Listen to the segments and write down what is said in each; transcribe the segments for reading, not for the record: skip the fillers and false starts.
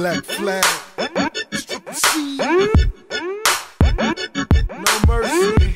Black Flag, Triple C, No Mercy,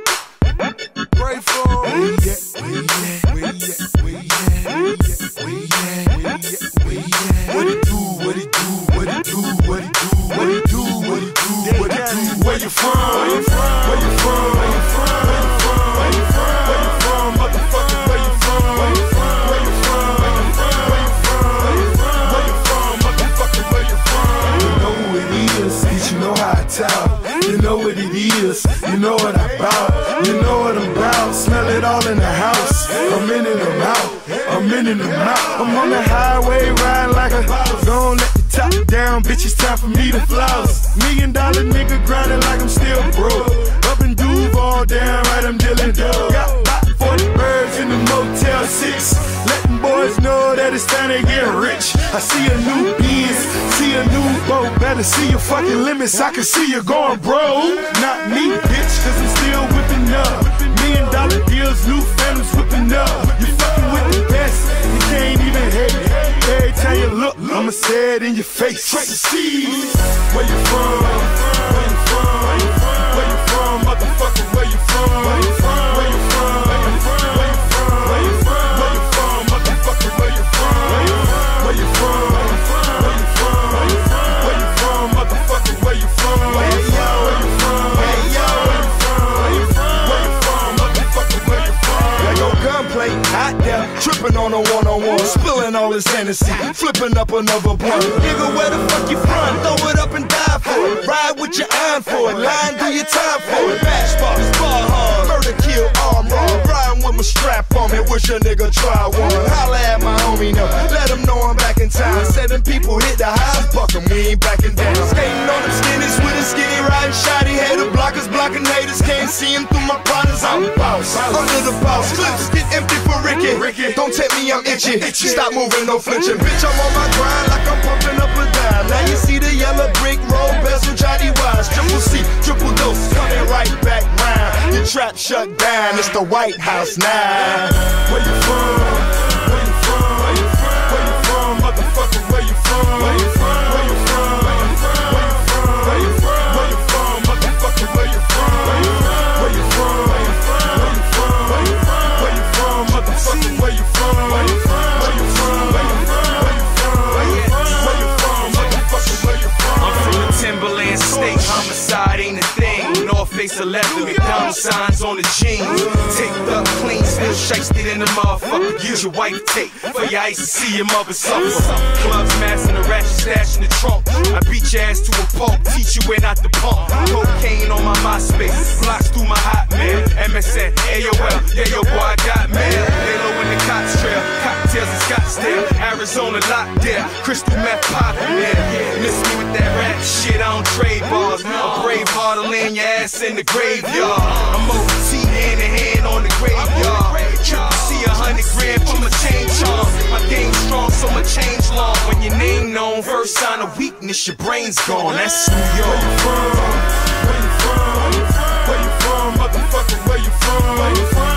Grateful. Where you at? Where you at? Where you at? Where you at? Where you at? Where you at? What it do? What it do? What it do? What it do? What it do? What it do? What it do? Where you from? Where you from? Where you from? Where you from? Where you from? Where you from? Where you from? Motherfucker, where you from? Where you from? Where you from? Where you from? Where you from? Where you from? Where you from? Motherfucker, where you from? You know who it is, bitch, you know how I talk. You know what it is, you know what I'm about. You know what I'm about, smell it all in the house. I'm in and I'm out, I'm in and I'm out. I'm on the highway riding like a don't let the top down, bitch, it's time for me to floss. $1 million nigga grinding like I'm still broke. Up in Duval, down right, I'm dealing dope. Got about 40 birds in the Motel 6. Letting boys know that it's time to get rich. I see a new Benz, see a new boat. Better see your fucking limits, I can see you going broke. Not me, bitch, cause I'm still whipping up. $1 million deals, new families whipping up. You fucking with the best, you can't even hate it. Every time you look, I'ma say it in your face. Triple C, where you from? Where you from? Where you from? Where you from? Motherfucker, where you from? Where you from? Where you from? Where you from? Where you from? Where you from? Where you from? Motherfucker, where you from? Where you from? Where you from? Where you from? Where you from? Where you from? Where you from? Motherfucker, where you from? Where you from? Where you from? Hey yo, where you from? Where you from? Where you from? Motherfucker, where you from? There go gunplay, hot there, tripping on a one-on-one, spilling all this Hennessy, flipping up another blunt. Nigga, where the fuck you from? Throw it up and die for it. Ride with your iron for it. Line, do your time for it. Matchbox, bar hard, murder, kill, arm raw. Riding with my strap on me, wish a nigga try one. Holla at my homie now, let him know I'm back in town. 7 people hit the highs, buck 'em, we ain't backing down. Skating on them skinnies with a skinny riding shotty. Hater blockers blocking haters, can't see him through my products. I'm boss, under the boss. Clips get empty for Ricky. Don't tell me I'm itchy. Stop moving, no flinching. Bitch, I'm on my grind like I'm pumping up a dime. Now you see the yellow brick road, bezel, Johnny Wise. Triple C, triple dose, coming right back round. Your trap shut down, it's the White House now. Where you from? Where you from? Where you from? Where you from? Motherfucker, where you from? Where you from? Where you from? Where you from? Where you from? Where you from? Where you from? Motherfucker, where you from? Where you from? Where you from? Where you from? Where you from? Where you from? Where you from? Motherfucker, where you from? Where you from? Where you from? Where you from? Where you from? Where you from? Where you from? Motherfucker, where you from? I'm from the Timberland state, homicide ain't a thing. North face 11, McDonald's signs on the jeans. Taped up clean, still shysted in the motherfucker. Use your wife tape for your ice to see your mother suffer. Clubs massing the ratchet stash in the trunk. I beat your ass to a pulp, teach you where not to pump. Cocaine on my MySpace, blocks through my Hotmail. MSN, AOL, yeah yo boy I got mail. Halo in the Cox Trail, cocktails in Scottsdale, Arizona locked there, crystal meth poppin' there. Miss me with that rap shit, I don't trade bars. A brave heart will land your ass in the graveyard. I'm OT hand in hand on the graveyard. Triple C 100 grand for my chain charm. My game strong, so my change long. When your name known, first sign of weakness, your brain's gone. That's New York. Where you from? Where you from? Where you from? Where you from? Motherfucker, where you from? Where you from?